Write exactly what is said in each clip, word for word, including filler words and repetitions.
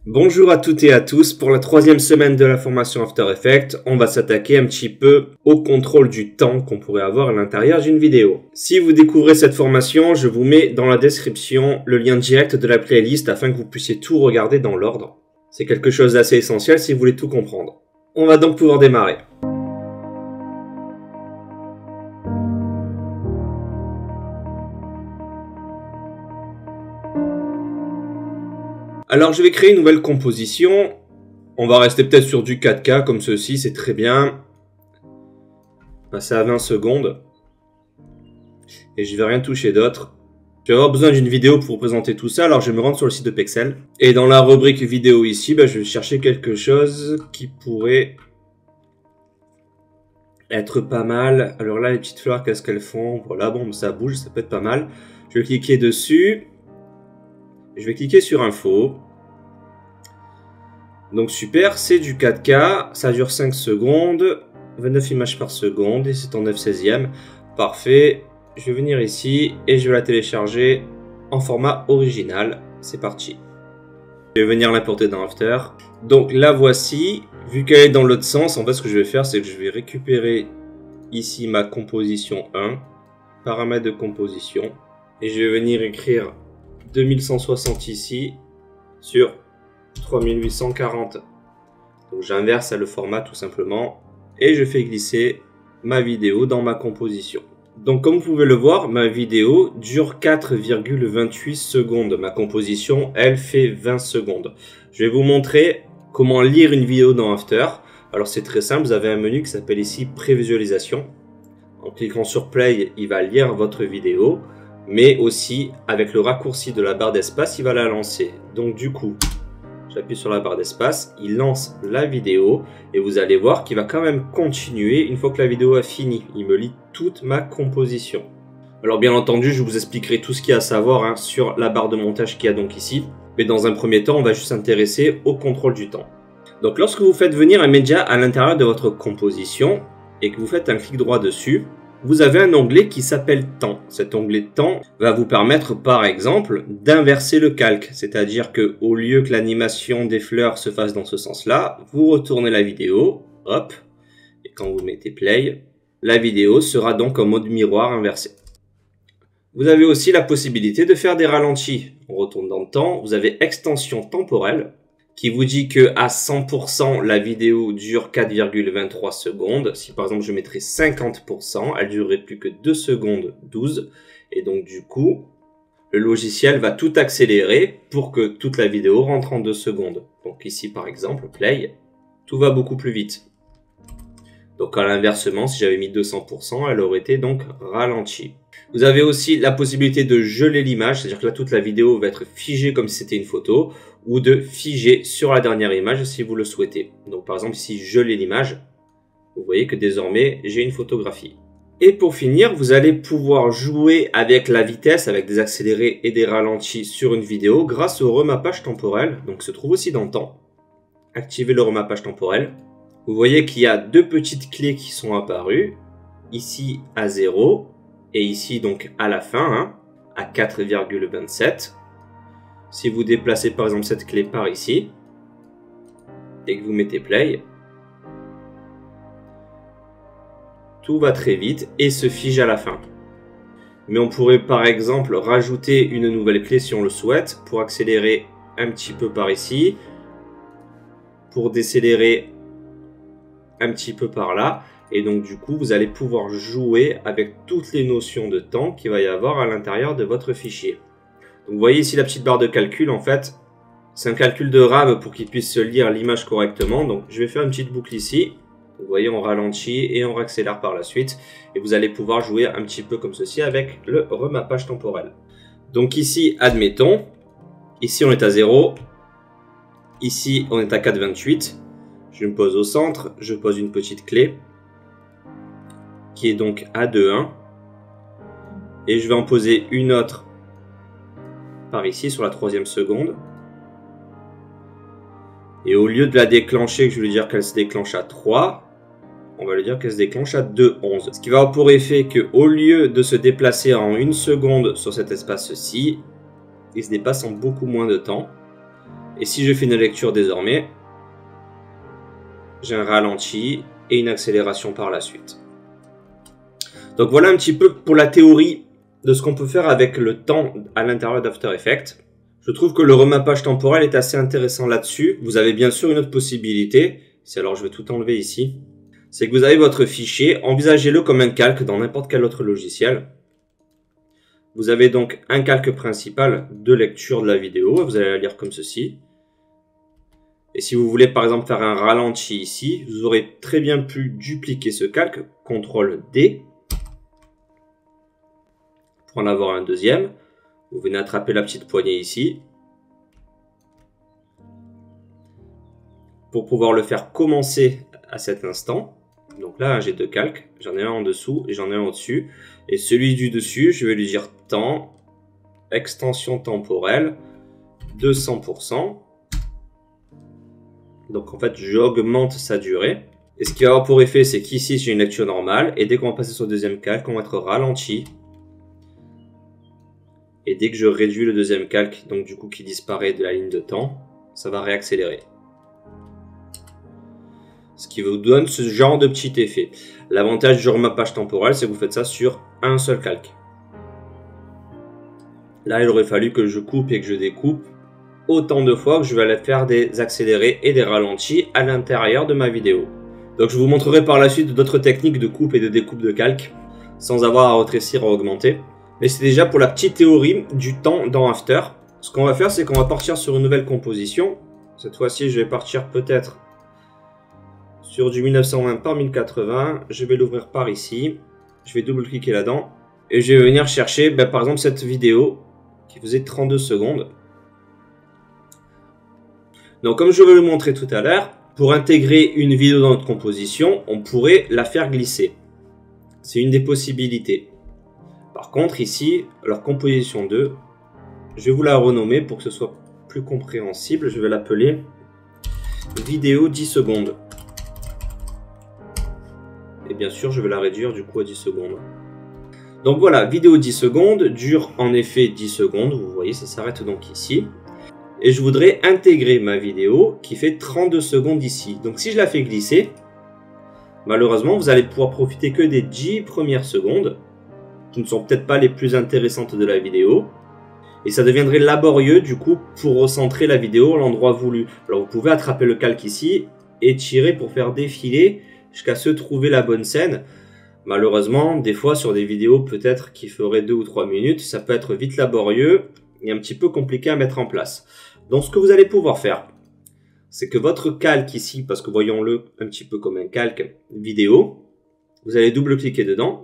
Bonjour à toutes et à tous, pour la troisième semaine de la formation After Effects, on va s'attaquer un petit peu au contrôle du temps qu'on pourrait avoir à l'intérieur d'une vidéo. Si vous découvrez cette formation, je vous mets dans la description le lien direct de la playlist afin que vous puissiez tout regarder dans l'ordre. C'est quelque chose d'assez essentiel si vous voulez tout comprendre. On va donc pouvoir démarrer. Alors je vais créer une nouvelle composition, on va rester peut-être sur du quatre K comme ceci, c'est très bien. Passer à vingt secondes. Et je vais rien toucher d'autre. Je vais avoir besoin d'une vidéo pour vous présenter tout ça, alors je vais me rendre sur le site de Pexel. Et dans la rubrique vidéo ici, bah, je vais chercher quelque chose qui pourrait être pas mal. Alors là les petites fleurs, qu'est-ce qu'elles font? Voilà, bon ça bouge, ça peut être pas mal. Je vais cliquer dessus. Je vais cliquer sur Info. Donc super, c'est du quatre K, ça dure cinq secondes, vingt-neuf images par seconde et c'est en neuf seizième. Parfait, je vais venir ici et je vais la télécharger en format original. C'est parti. Je vais venir l'importer dans After. Donc la voici, vu qu'elle est dans l'autre sens, en fait ce que je vais faire c'est que je vais récupérer ici ma composition un, paramètres de composition, et je vais venir écrire deux mille cent soixante ici sur trois mille huit cent quarante. Donc j'inverse le format tout simplement et je fais glisser ma vidéo dans ma composition. Donc comme vous pouvez le voir, ma vidéo dure quatre virgule vingt-huit secondes. Ma composition, elle fait vingt secondes. Je vais vous montrer comment lire une vidéo dans After. Alors c'est très simple, vous avez un menu qui s'appelle ici prévisualisation. En cliquant sur Play, il va lire votre vidéo. Mais aussi, avec le raccourci de la barre d'espace, il va la lancer. Donc du coup, j'appuie sur la barre d'espace, il lance la vidéo et vous allez voir qu'il va quand même continuer une fois que la vidéo a fini. Il me lit toute ma composition. Alors bien entendu, je vous expliquerai tout ce qu'il y a à savoir hein, sur la barre de montage qu'il y a donc ici. Mais dans un premier temps, on va juste s'intéresser au contrôle du temps. Donc lorsque vous faites venir un média à l'intérieur de votre composition et que vous faites un clic droit dessus, vous avez un onglet qui s'appelle temps. Cet onglet temps va vous permettre par exemple d'inverser le calque. C'est-à-dire que au lieu que l'animation des fleurs se fasse dans ce sens-là, vous retournez la vidéo, hop, et quand vous mettez play, la vidéo sera donc en mode miroir inversé. Vous avez aussi la possibilité de faire des ralentis. On retourne dans le temps, vous avez extension temporelle qui vous dit que à cent pour cent la vidéo dure quatre virgule vingt-trois secondes. Si par exemple je mettrais cinquante pour cent, elle durerait plus que deux secondes douze. Et donc du coup, le logiciel va tout accélérer pour que toute la vidéo rentre en deux secondes. Donc ici par exemple, play, tout va beaucoup plus vite. Donc à l'inversement, si j'avais mis deux cents pour cent, elle aurait été donc ralentie. Vous avez aussi la possibilité de geler l'image, c'est-à-dire que là toute la vidéo va être figée comme si c'était une photo, ou de figer sur la dernière image si vous le souhaitez. Donc par exemple ici geler l'image, vous voyez que désormais j'ai une photographie. Et pour finir, vous allez pouvoir jouer avec la vitesse, avec des accélérés et des ralentis sur une vidéo grâce au remappage temporel, donc se trouve aussi dans le temps. Activez le remappage temporel. Vous voyez qu'il y a deux petites clés qui sont apparues, ici à zéro et ici donc à la fin, hein, à quatre virgule vingt-sept. Si vous déplacez par exemple cette clé par ici et que vous mettez play, tout va très vite et se fige à la fin. Mais on pourrait par exemple rajouter une nouvelle clé si on le souhaite pour accélérer un petit peu par ici, pour décélérer un petit peu par là. Et donc du coup, vous allez pouvoir jouer avec toutes les notions de temps qu'il va y avoir à l'intérieur de votre fichier. Donc vous voyez ici la petite barre de calcul, en fait, c'est un calcul de RAM pour qu'il puisse lire l'image correctement. Donc je vais faire une petite boucle ici. Vous voyez, on ralentit et on accélère par la suite. Et vous allez pouvoir jouer un petit peu comme ceci avec le remappage temporel. Donc ici, admettons, ici on est à zéro, ici on est à quatre virgule vingt-huit. Je me pose au centre, je pose une petite clé qui est donc à deux virgule un. Et je vais en poser une autre par ici sur la troisième seconde. Et au lieu de la déclencher, que je vais lui dire qu'elle se déclenche à trois, on va lui dire qu'elle se déclenche à deux virgule onze. Ce qui va avoir pour effet qu'au lieu de se déplacer en une seconde sur cet espace-ci, il se dépasse en beaucoup moins de temps. Et si je fais une lecture désormais, j'ai un ralenti et une accélération par la suite. Donc voilà un petit peu pour la théorie de ce qu'on peut faire avec le temps à l'intérieur d'After Effects. Je trouve que le remappage temporel est assez intéressant là-dessus. Vous avez bien sûr une autre possibilité, c'est alors je vais tout enlever ici, c'est que vous avez votre fichier, envisagez-le comme un calque dans n'importe quel autre logiciel. Vous avez donc un calque principal de lecture de la vidéo, vous allez la lire comme ceci. Et si vous voulez par exemple faire un ralenti ici, vous aurez très bien pu dupliquer ce calque, contrôle D, pour en avoir un deuxième. Vous venez attraper la petite poignée ici, pour pouvoir le faire commencer à cet instant. Donc là j'ai deux calques, j'en ai un en dessous et j'en ai un au-dessus. Et celui du dessus, je vais lui dire temps, extension temporelle, deux cents pour cent. Donc en fait, j'augmente sa durée. Et ce qui va avoir pour effet, c'est qu'ici, j'ai une lecture normale. Et dès qu'on va passer sur le deuxième calque, on va être ralenti. Et dès que je réduis le deuxième calque, donc du coup qui disparaît de la ligne de temps, ça va réaccélérer. Ce qui vous donne ce genre de petit effet. L'avantage du remappage temporel, c'est que vous faites ça sur un seul calque. Là, il aurait fallu que je coupe et que je découpe autant de fois que je vais aller faire des accélérés et des ralentis à l'intérieur de ma vidéo. Donc je vous montrerai par la suite d'autres techniques de coupe et de découpe de calque sans avoir à rétrécir ou à augmenter. Mais c'est déjà pour la petite théorie du temps dans After. Ce qu'on va faire, c'est qu'on va partir sur une nouvelle composition. Cette fois-ci, je vais partir peut-être sur du mille neuf cent vingt par mille quatre-vingts. Je vais l'ouvrir par ici. Je vais double-cliquer là-dedans. Et je vais venir chercher, ben, par exemple, cette vidéo qui faisait trente-deux secondes. Donc, comme je vais le montrer tout à l'heure, pour intégrer une vidéo dans notre composition, on pourrait la faire glisser. C'est une des possibilités. Par contre, ici, alors composition deux, je vais vous la renommer pour que ce soit plus compréhensible. Je vais l'appeler vidéo dix secondes. Et bien sûr, je vais la réduire du coup à dix secondes. Donc voilà, vidéo dix secondes dure en effet dix secondes. Vous voyez, ça s'arrête donc ici. Et je voudrais intégrer ma vidéo qui fait trente-deux secondes ici. Donc si je la fais glisser, malheureusement, vous allez pouvoir profiter que des dix premières secondes, qui ne sont peut-être pas les plus intéressantes de la vidéo. Et ça deviendrait laborieux du coup pour recentrer la vidéo à l'endroit voulu. Alors vous pouvez attraper le calque ici et tirer pour faire défiler jusqu'à se trouver la bonne scène. Malheureusement, des fois sur des vidéos peut-être qui feraient deux ou trois minutes, ça peut être vite laborieux et un petit peu compliqué à mettre en place. Donc ce que vous allez pouvoir faire, c'est que votre calque ici, parce que voyons-le un petit peu comme un calque vidéo, vous allez double-cliquer dedans.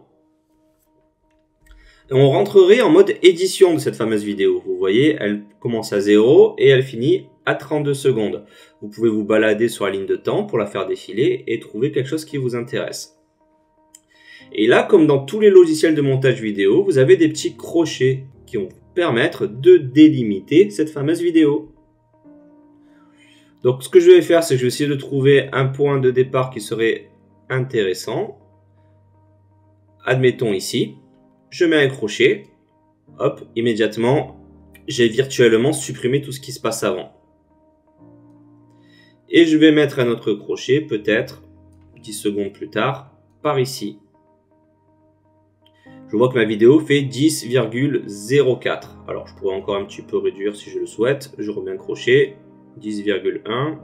Et on rentrerait en mode édition de cette fameuse vidéo. Vous voyez, elle commence à zéro et elle finit à trente-deux secondes. Vous pouvez vous balader sur la ligne de temps pour la faire défiler et trouver quelque chose qui vous intéresse. Et là, comme dans tous les logiciels de montage vidéo, vous avez des petits crochets qui vont vous permettre de délimiter cette fameuse vidéo. Donc ce que je vais faire, c'est que je vais essayer de trouver un point de départ qui serait intéressant. Admettons ici. Je mets un crochet, hop, immédiatement, j'ai virtuellement supprimé tout ce qui se passe avant. Et je vais mettre un autre crochet, peut-être dix secondes plus tard, par ici. Je vois que ma vidéo fait dix virgule zéro quatre. Alors, je pourrais encore un petit peu réduire si je le souhaite. Je remets un crochet, dix virgule un.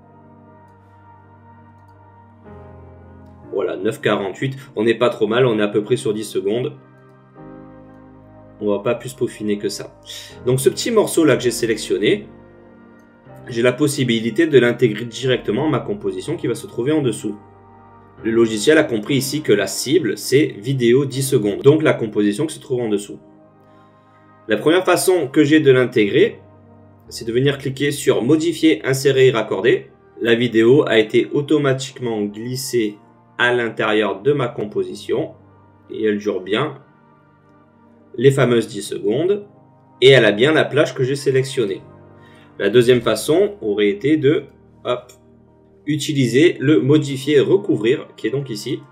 Voilà, neuf virgule quarante-huit. On n'est pas trop mal, on est à peu près sur dix secondes. On va pas plus peaufiner que ça. Donc ce petit morceau là que j'ai sélectionné, j'ai la possibilité de l'intégrer directement à ma composition qui va se trouver en dessous. Le logiciel a compris ici que la cible c'est vidéo dix secondes, donc la composition qui se trouve en dessous. La première façon que j'ai de l'intégrer, c'est de venir cliquer sur modifier, insérer et raccorder. La vidéo a été automatiquement glissée à l'intérieur de ma composition et elle dure bien les fameuses dix secondes et elle a bien la plage que j'ai sélectionnée. La deuxième façon aurait été de hop, utiliser le modifier recouvrir qui est donc ici.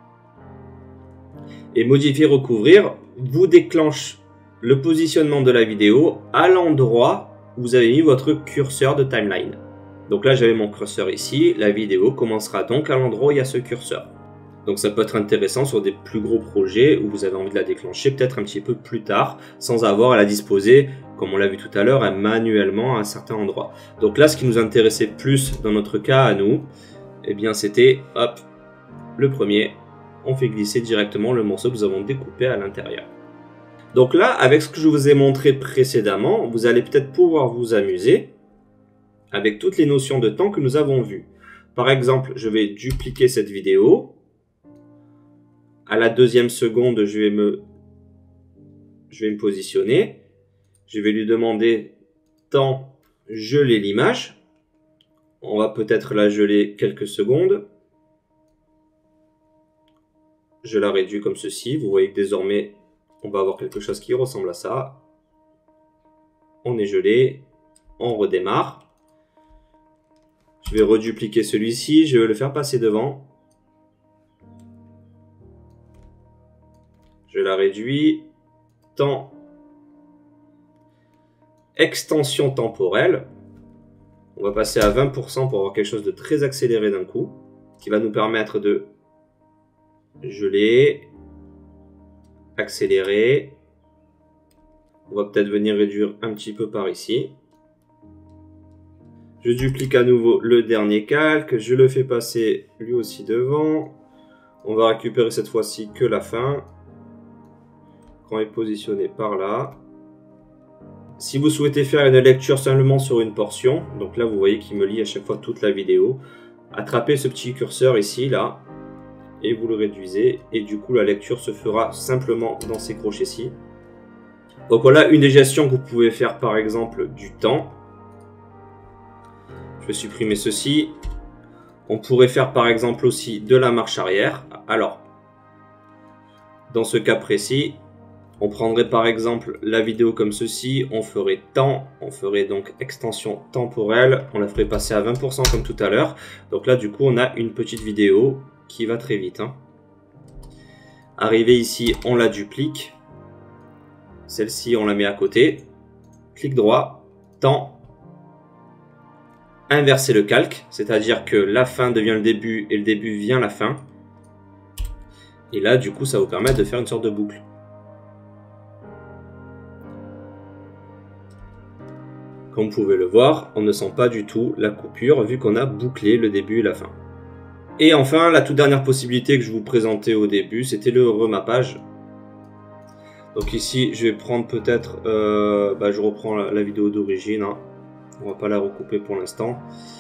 Et modifier recouvrir vous déclenche le positionnement de la vidéo à l'endroit où vous avez mis votre curseur de timeline. Donc là, j'avais mon curseur ici. La vidéo commencera donc à l'endroit où il y a ce curseur. Donc ça peut être intéressant sur des plus gros projets où vous avez envie de la déclencher peut-être un petit peu plus tard, sans avoir à la disposer, comme on l'a vu tout à l'heure, manuellement à un certain endroit. Donc là, ce qui nous intéressait plus dans notre cas à nous, eh bien c'était, hop, le premier, on fait glisser directement le morceau que nous avons découpé à l'intérieur. Donc là, avec ce que je vous ai montré précédemment, vous allez peut-être pouvoir vous amuser avec toutes les notions de temps que nous avons vues. Par exemple, je vais dupliquer cette vidéo. À la deuxième seconde, je vais me, je vais me positionner. Je vais lui demander temps geler l'image. On va peut-être la geler quelques secondes. Je la réduis comme ceci. Vous voyez que désormais, on va avoir quelque chose qui ressemble à ça. On est gelé. On redémarre. Je vais redupliquer celui-ci. Je vais le faire passer devant. Je la réduis. Temps. Extension temporelle. On va passer à vingt pour cent pour avoir quelque chose de très accéléré d'un coup, qui va nous permettre de geler, accélérer. On va peut-être venir réduire un petit peu par ici. Je duplique à nouveau le dernier calque. Je le fais passer lui aussi devant. On va récupérer cette fois-ci que la fin. Quand on est positionné par là. Si vous souhaitez faire une lecture seulement sur une portion, donc là vous voyez qu'il me lit à chaque fois toute la vidéo, attrapez ce petit curseur ici, là, et vous le réduisez, et du coup la lecture se fera simplement dans ces crochets-ci. Donc voilà une des gestions que vous pouvez faire par exemple du temps. Je vais supprimer ceci. On pourrait faire par exemple aussi de la marche arrière. Alors, dans ce cas précis, on prendrait par exemple la vidéo comme ceci, on ferait temps, on ferait donc extension temporelle, on la ferait passer à vingt pour cent comme tout à l'heure. Donc là du coup on a une petite vidéo qui va très vite. Hein. Arrivé ici, on la duplique. Celle-ci on la met à côté. Clic droit, temps. Inverser le calque, c'est-à-dire que la fin devient le début et le début vient la fin. Et là du coup ça vous permet de faire une sorte de boucle. Comme vous pouvez le voir, on ne sent pas du tout la coupure vu qu'on a bouclé le début et la fin. Et enfin, la toute dernière possibilité que je vous présentais au début, c'était le remappage. Donc ici, je vais prendre peut-être, euh, bah, je reprends la, la vidéo d'origine, hein. On va pas la recouper pour l'instant.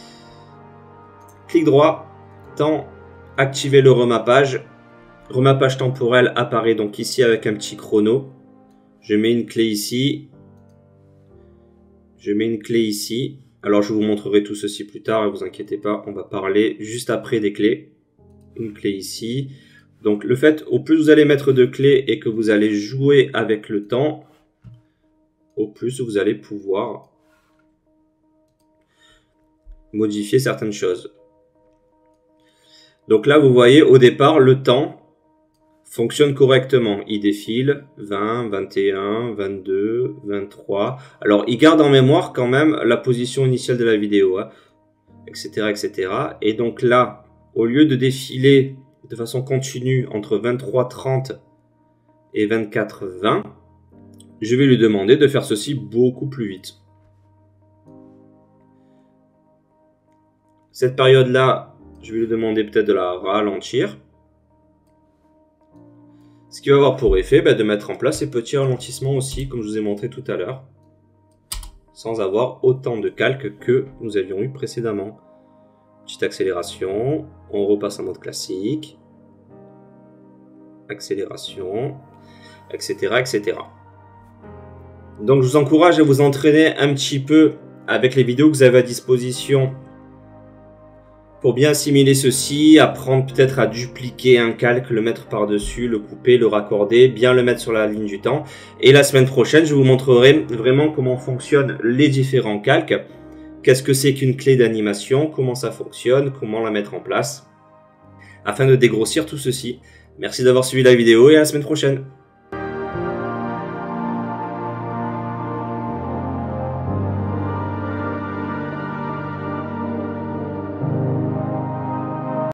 Clic droit, temps, activer le remappage. Remappage temporel apparaît donc ici avec un petit chrono. Je mets une clé ici. Je mets une clé ici. Alors je vous montrerai tout ceci plus tard, ne vous inquiétez pas, on va parler juste après des clés. Une clé ici. Donc le fait, au plus vous allez mettre de clés et que vous allez jouer avec le temps, au plus vous allez pouvoir modifier certaines choses. Donc là vous voyez au départ le temps fonctionne correctement. Il défile vingt, vingt et un, vingt-deux, vingt-trois. Alors, il garde en mémoire quand même la position initiale de la vidéo, hein, et cetera, et cetera. Et donc là, au lieu de défiler de façon continue entre vingt-trois trente et vingt-quatre vingt, je vais lui demander de faire ceci beaucoup plus vite. Cette période-là, je vais lui demander peut-être de la ralentir. Ce qui va avoir pour effet bah, de mettre en place ces petits ralentissements aussi, comme je vous ai montré tout à l'heure, sans avoir autant de calques que nous avions eu précédemment. Petite accélération, on repasse en mode classique, accélération, et cetera, et cetera. Donc je vous encourage à vous entraîner un petit peu avec les vidéos que vous avez à disposition pour bien assimiler ceci, apprendre peut-être à dupliquer un calque, le mettre par-dessus, le couper, le raccorder, bien le mettre sur la ligne du temps. Et la semaine prochaine, je vous montrerai vraiment comment fonctionnent les différents calques. Qu'est-ce que c'est qu'une clé d'animation, comment ça fonctionne, comment la mettre en place, afin de dégrossir tout ceci. Merci d'avoir suivi la vidéo et à la semaine prochaine.